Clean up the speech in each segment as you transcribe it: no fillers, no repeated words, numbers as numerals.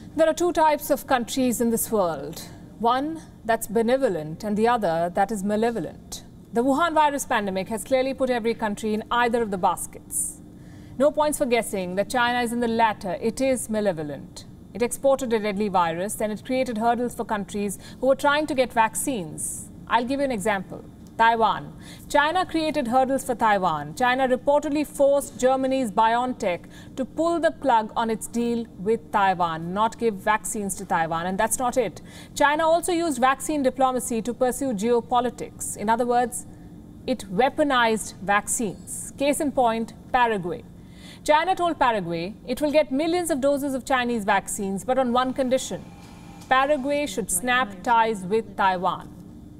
There are two types of countries in this world. One that's benevolent and the other that is malevolent. The Wuhan virus pandemic has clearly put every country in either of the baskets. No points for guessing that China is in the latter. It is malevolent. It exported a deadly virus and it created hurdles for countries who were trying to get vaccines. I'll give you an example. Taiwan. China created hurdles for Taiwan. China reportedly forced Germany's BioNTech to pull the plug on its deal with Taiwan, not give vaccines to Taiwan. And that's not it. China also used vaccine diplomacy to pursue geopolitics. In other words, it weaponized vaccines. Case in point, Paraguay. China told Paraguay it will get millions of doses of Chinese vaccines, but on one condition. Paraguay should snap ties with Taiwan.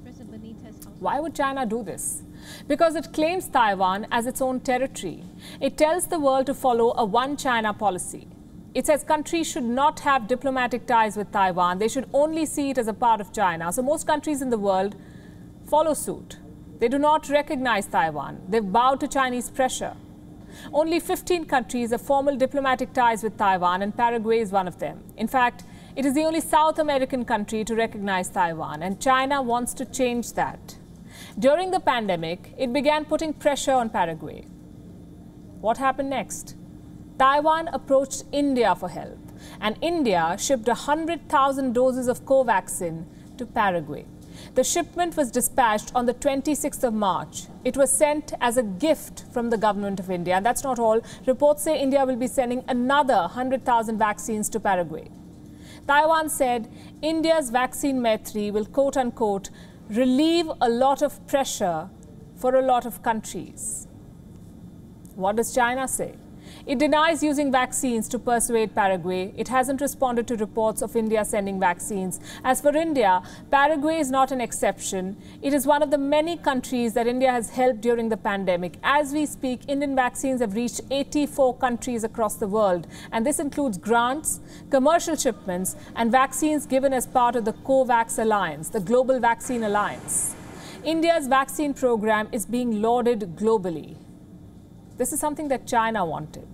Why would China do this? Because it claims Taiwan as its own territory. It tells the world to follow a one-China policy. It says countries should not have diplomatic ties with Taiwan. They should only see it as a part of China. So most countries in the world follow suit. They do not recognize Taiwan. They've bowed to Chinese pressure. Only 15 countries have formal diplomatic ties with Taiwan, and Paraguay is one of them. In fact, it is the only South American country to recognize Taiwan, and China wants to change that. During the pandemic, it began putting pressure on Paraguay. What happened next? Taiwan approached India for help, and India shipped 100,000 doses of Covaxin to Paraguay. The shipment was dispatched on the 26th of March. It was sent as a gift from the government of India. And that's not all. Reports say India will be sending another 100,000 vaccines to Paraguay. Taiwan said India's vaccine Maitri will, quote-unquote, relieve a lot of pressure for a lot of countries. What does China say? It denies using vaccines to persuade Paraguay. It hasn't responded to reports of India sending vaccines. As for India, Paraguay is not an exception. It is one of the many countries that India has helped during the pandemic. As we speak, Indian vaccines have reached 84 countries across the world. And this includes grants, commercial shipments, and vaccines given as part of the COVAX Alliance, the Global Vaccine Alliance. India's vaccine program is being lauded globally. This is something that China wanted.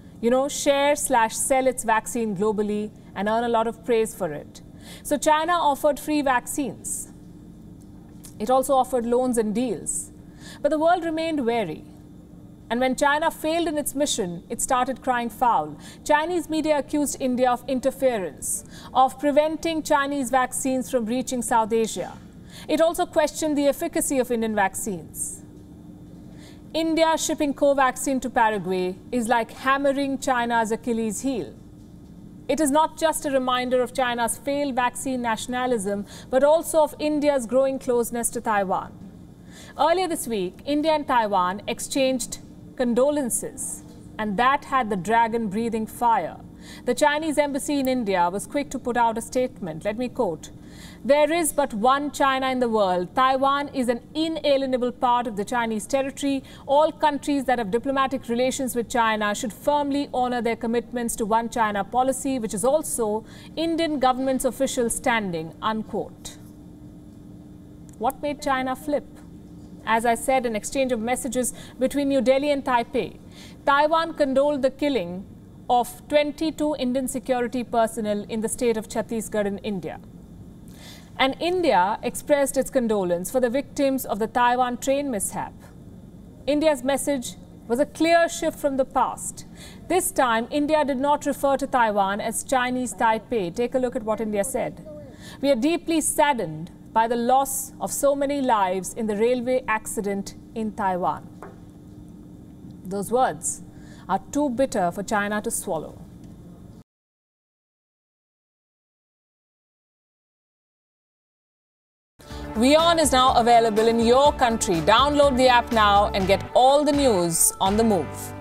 Share/sell its vaccine globally and earn a lot of praise for it. So China offered free vaccines. It also offered loans and deals. But the world remained wary. And when China failed in its mission, it started crying foul. Chinese media accused India of interference, of preventing Chinese vaccines from reaching South Asia. It also questioned the efficacy of Indian vaccines. India shipping Covaxin to Paraguay is like hammering China's Achilles heel. It is not just a reminder of China's failed vaccine nationalism, but also of India's growing closeness to Taiwan. Earlier this week, India and Taiwan exchanged condolences, and that had the dragon breathing fire. The Chinese embassy in India was quick to put out a statement. Let me quote, "There is but one China in the world. Taiwan is an inalienable part of the Chinese territory. All countries that have diplomatic relations with China should firmly honor their commitments to one China policy, which is also Indian government's official standing," unquote. What made China flip? As I said, an exchange of messages between New Delhi and Taipei. Taiwan condoled the killing of 22 Indian security personnel in the state of Chhattisgarh in India. And India expressed its condolence for the victims of the Taiwan train mishap. India's message was a clear shift from the past. This time, India did not refer to Taiwan as Chinese Taipei. Take a look at what India said. "We are deeply saddened by the loss of so many lives in the railway accident in Taiwan." Those words are too bitter for China to swallow. WION is now available in your country. Download the app now and get all the news on the move.